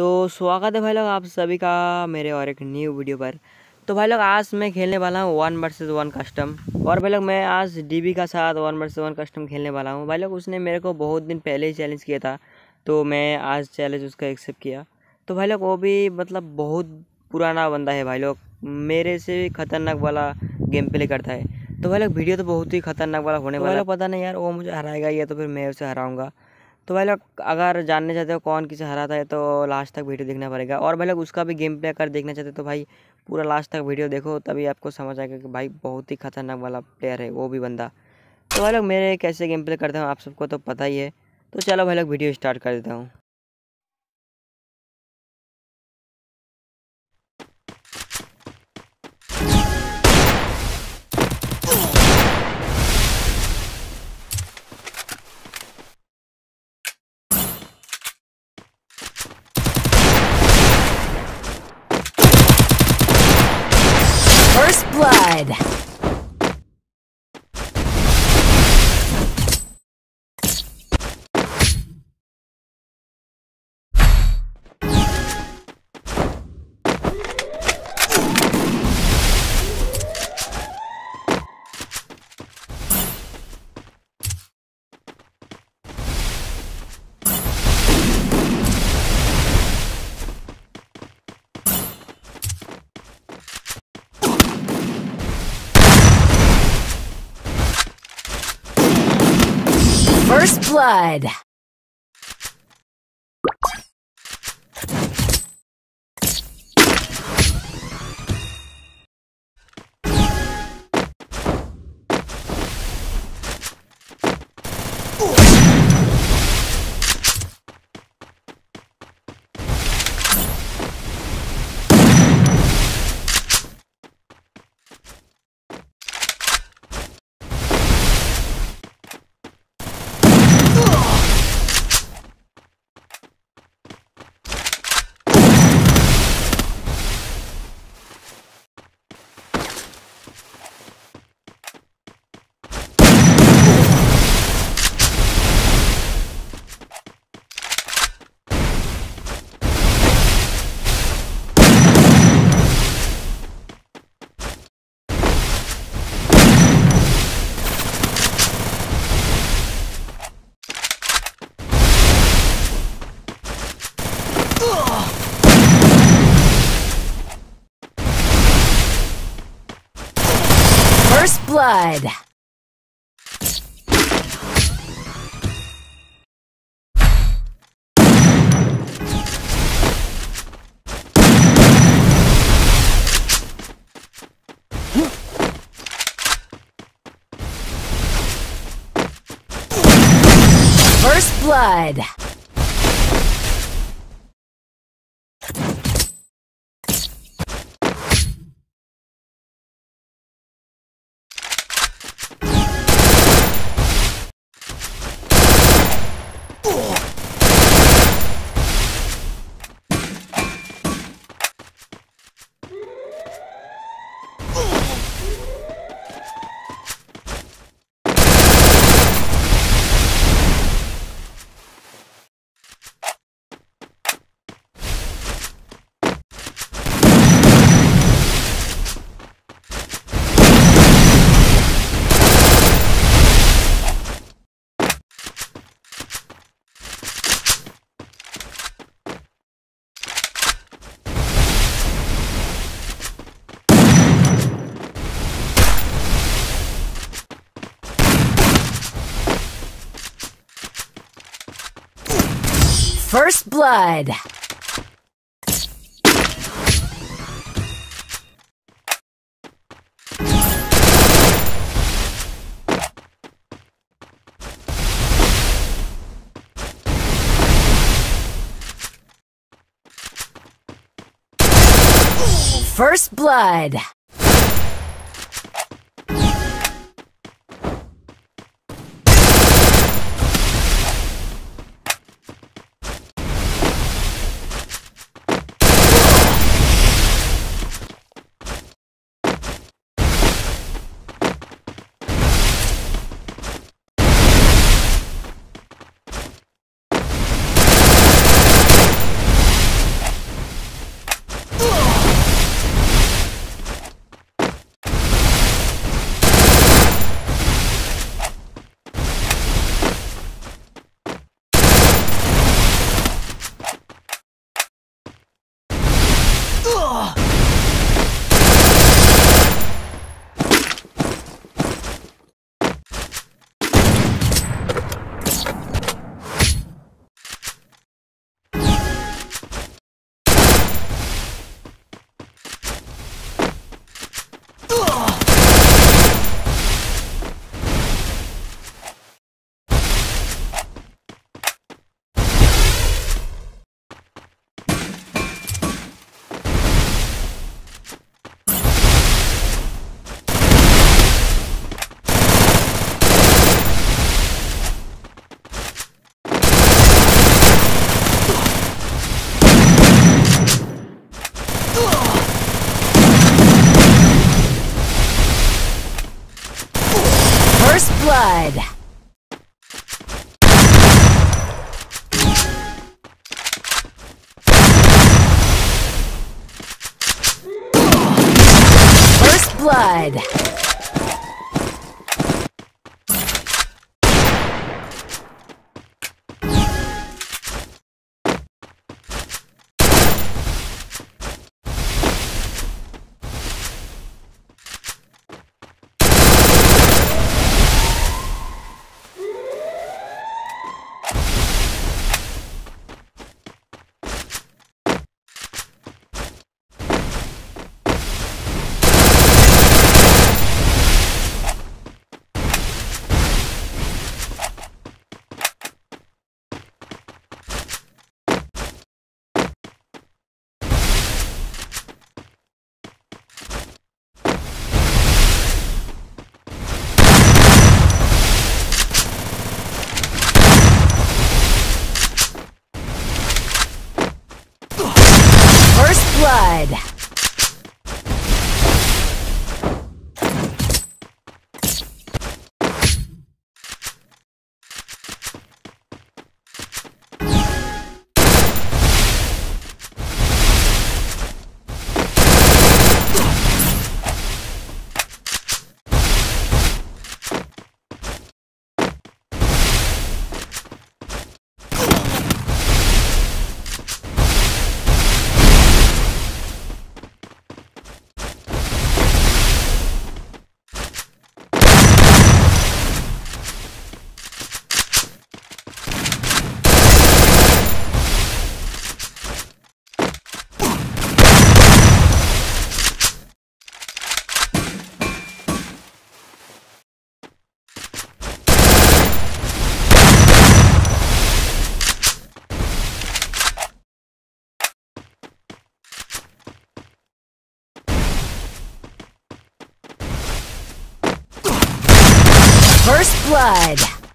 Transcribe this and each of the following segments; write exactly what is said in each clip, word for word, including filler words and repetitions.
तो स्वागत है भाई लोग आप सभी का मेरे और एक न्यू वीडियो पर। तो भाई लोग आज मैं खेलने वाला हूँ वन वर्सेस वन कस्टम। और भाई लोग मैं आज डीबी का साथ वन वर्सेस वन कस्टम खेलने वाला हूँ। भाई लोग उसने मेरे को बहुत दिन पहले ही चैलेंज किया था, तो मैं आज चैलेंज उसका एक्सेप्ट किया। तो भाई लोग वो भी मतलब बहुत पुराना बंदा है भाई लोग, मेरे से खतरनाक वाला गेम प्ले करता है। तो भाई लोग वीडियो तो बहुत ही खतरनाक वाला होने वाला है। पता नहीं यार वो मुझे हराएगा या तो फिर मैं उसे हराऊँगा। तो भाई लोग अगर जानने चाहते हो कौन किसे हराता है तो लास्ट तक वीडियो देखना पड़ेगा। और भाई लोग उसका भी गेम प्ले अगर देखना चाहते हो तो भाई पूरा लास्ट तक वीडियो देखो, तभी आपको समझ आएगा कि भाई बहुत ही खतरनाक वाला प्लेयर है वो भी बंदा। तो भाई लोग मेरे कैसे गेम प्ले करते हैं आप सबको तो पता ही है। तो चलो भाई लोग वीडियो स्टार्ट कर देता हूँ। First blood. First blood. First blood. First blood. First blood. First blood. First blood. First blood. First blood. First blood.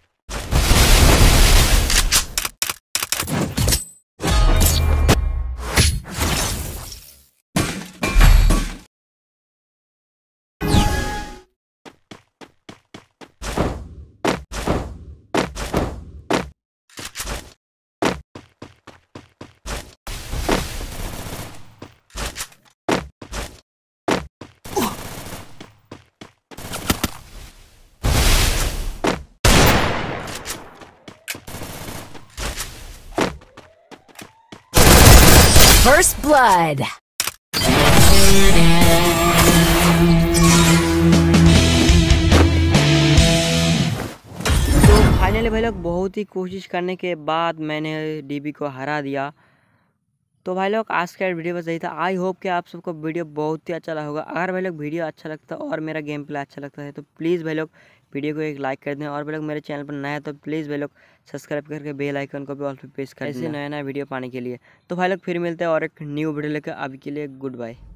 First blood. तो फाइनली भाई लोग बहुत ही कोशिश करने के बाद मैंने डीबी को हरा दिया। तो भाई लोग आज का वीडियो बस यही था। आई होप कि आप सबको वीडियो बहुत ही अच्छा लगा होगा। अगर भाई लोग वीडियो अच्छा लगता है और मेरा गेम प्ले अच्छा लगता है तो प्लीज़ भाई लोग वीडियो को एक लाइक कर दें, और भाई लोग मेरे चैनल पर नया है तो प्लीज़ भाई लोग सब्सक्राइब करके बेल आइकन को भी ऑल पे प्रेस कर दें ऐसे नया नया वीडियो पाने के लिए। तो भाई लोग फिर मिलते हैं और एक न्यू वीडियो लेकर। अभी के लिए गुड बाय।